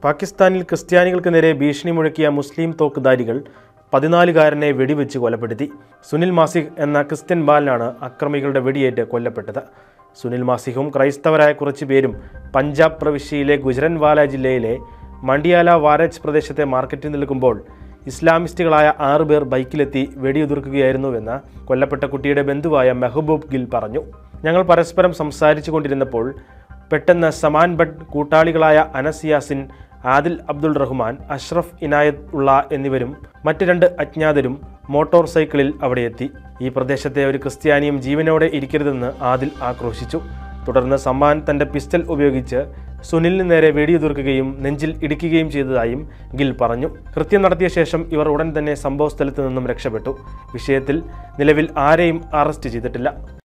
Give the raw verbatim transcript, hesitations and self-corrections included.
പാകിസ്ഥാനിൽ ക്രിസ്ത്യാനികൾക്ക് നേരെ ഭീഷണി മുഴക്കിയ മുസ്ലിം തോക്കുധാരികൾ പതിനാലുകാരനെ വെടിവെച്ച് കൊലപ്പെടുത്തി. സുനിൽ മാസിഹ് എന്ന ക്രിസ്ത്യൻ ബാലനാണ് അക്രമികളുടെ വെടിയേറ്റ് കൊല്ലപ്പെട്ടത്. സുനിൽ മാസിഹും ക്രൈസ്തവരായ കുറച്ചു പേരും പഞ്ചാബ് പ്രവിശ്യയിലെ ഗുജറൻവാല ജില്ലയിലെ മണ്ഡിയാല വാരജ് പ്രദേശത്തെ മാർക്കറ്റിൽ നിൽക്കുമ്പോൾ ഇസ്ലാമിസ്റ്റുകളായ ആറുപേർ ബൈക്കിലെത്തി വെടിയുതിർക്കുകയായിരുന്നുവെന്ന് കൊല്ലപ്പെട്ട കുട്ടിയുടെ ബന്ധുവായ മെഹബൂബ് ഗിൽ പറഞ്ഞു. ഞങ്ങൾ പരസ്പരം സംസാരിച്ചു കൊണ്ടിരുന്നപ്പോൾ പെട്ടെന്ന് സമാൻ ഭട്ട്, കൂട്ടാളികളായ അനസ് യാസിൻ, ആദിൽ അബ്ദുൾ റഹ്മാൻ, അഷ്റഫ് ഇനായത്ത് ഉള്ള എന്നിവരും മറ്റ് രണ്ട് അജ്ഞാതരും മോട്ടോർ സൈക്കിളിൽ അവിടെയെത്തി. ഈ പ്രദേശത്തെ ഒരു ക്രിസ്ത്യാനിയും ജീവനോടെ ഇരിക്കരുതെന്ന് ആദിൽ ആക്രോശിച്ചു. തുടർന്ന് സമാൻ തൻ്റെ പിസ്റ്റൽ ഉപയോഗിച്ച് സുനിലിന് നേരെ വെടിയുതിർക്കുകയും നെഞ്ചിൽ ഇടിക്കുകയും ചെയ്തതായും ഗിൽ പറഞ്ഞു. കൃത്യം നടത്തിയ ശേഷം ഇവർ ഉടൻ തന്നെ സംഭവസ്ഥലത്ത് നിന്നും രക്ഷപ്പെട്ടു. വിഷയത്തിൽ നിലവിൽ ആരെയും അറസ്റ്റ് ചെയ്തിട്ടില്ല.